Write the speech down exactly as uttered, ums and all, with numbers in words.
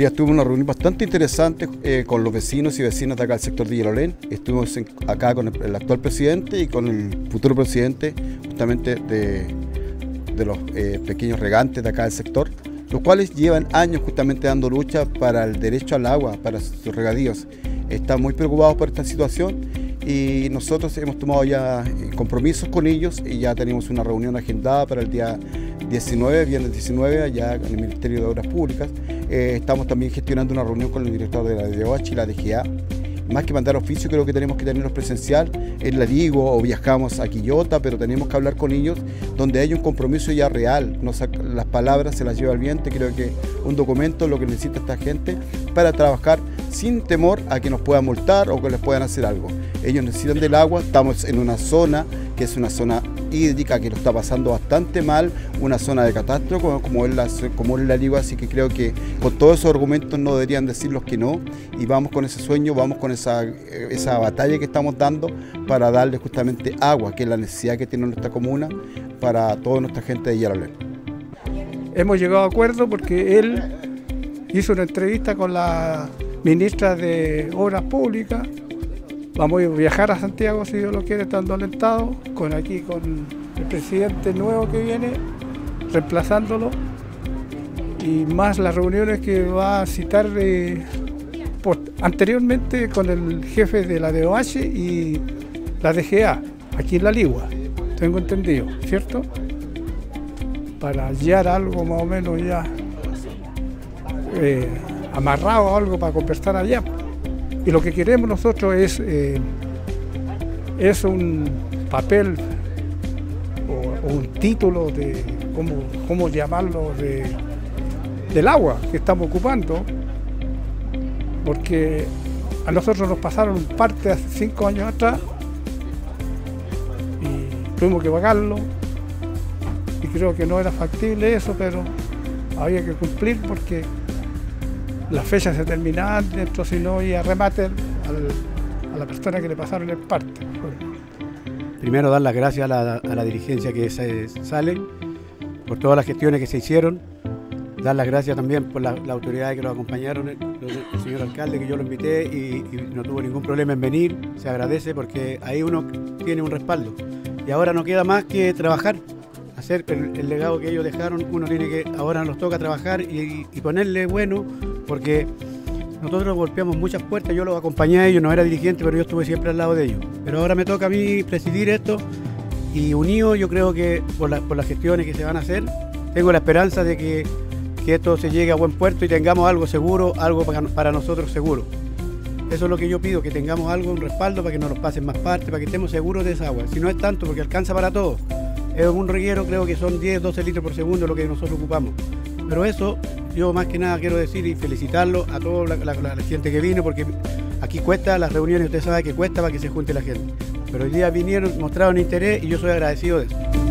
día tuvimos una reunión bastante interesante eh, con los vecinos y vecinas de acá del sector de Villalolén. Estuvimos en, acá con el, el actual presidente y con el futuro presidente justamente de, de los eh, pequeños regantes de acá del sector, los cuales llevan años justamente dando lucha para el derecho al agua, para sus regadíos. Están muy preocupados por esta situación y nosotros hemos tomado ya compromisos con ellos y ya tenemos una reunión agendada para el día diecinueve, viernes diecinueve, allá en el Ministerio de Obras Públicas. Eh, estamos también gestionando una reunión con el director de la D O H y la D G A. Más que mandar oficio, creo que tenemos que tenerlos presencial en Larigo o viajamos a Quillota, pero tenemos que hablar con ellos donde hay un compromiso ya real. No saca, las palabras se las lleva el viento. Creo que un documento es lo que necesita esta gente para trabajar sin temor a que nos puedan multar o que les puedan hacer algo. Ellos necesitan del agua, estamos en una zona que es una zona hídrica que lo está pasando bastante mal, una zona de catástrofe como, como es la, como es la Larigo, así que creo que con todos esos argumentos no deberían decirlos que no, y vamos con ese sueño, vamos con esa, esa batalla que estamos dando para darle justamente agua, que es la necesidad que tiene nuestra comuna para toda nuestra gente de Villalolén. Hemos llegado a acuerdo porque él hizo una entrevista con la ministra de Obras Públicas. Vamos a viajar a Santiago, si Dios lo quiere, estando alentado, con aquí con el presidente nuevo que viene, reemplazándolo, y más las reuniones que va a citar eh, por, anteriormente con el jefe de la D O H y la D G A, aquí en La Ligua, tengo entendido, ¿cierto? Para hallar algo más o menos ya eh, amarrado, algo para conversar allá. Y lo que queremos nosotros es, eh, es un papel o, o un título de, ¿cómo, cómo llamarlo?, de, del agua que estamos ocupando, porque a nosotros nos pasaron parte hace cinco años atrás y tuvimos que pagarlo y creo que no era factible eso, pero había que cumplir porque las fechas se terminaban dentro, si no iba a remate al, a la persona que le pasaron el parte. Primero dar las gracias a la, a la dirigencia que se, sale por todas las gestiones que se hicieron, dar las gracias también por las la autoridades que lo acompañaron, el, el señor alcalde que yo lo invité y, y no tuvo ningún problema en venir, se agradece porque ahí uno tiene un respaldo y ahora no queda más que trabajar, hacer el, el legado que ellos dejaron. Uno tiene que, ahora nos toca trabajar y, y ponerle bueno, porque nosotros golpeamos muchas puertas, yo los acompañé a ellos, no era dirigente, pero yo estuve siempre al lado de ellos. Pero ahora me toca a mí presidir esto y unido, yo creo que por, la, por las gestiones que se van a hacer, tengo la esperanza de que, que esto se llegue a buen puerto y tengamos algo seguro, algo para, para nosotros seguro. Eso es lo que yo pido, que tengamos algo, un respaldo para que no nos pasen más partes, para que estemos seguros de esa agua. Si no es tanto, porque alcanza para todos. Es un reguero, creo que son diez, doce litros por segundo lo que nosotros ocupamos. Pero eso, yo más que nada quiero decir y felicitarlo a toda la, la, la gente que vino, porque aquí cuesta, las reuniones usted sabe que cuesta para que se junte la gente. Pero hoy día vinieron, mostraron interés y yo soy agradecido de eso.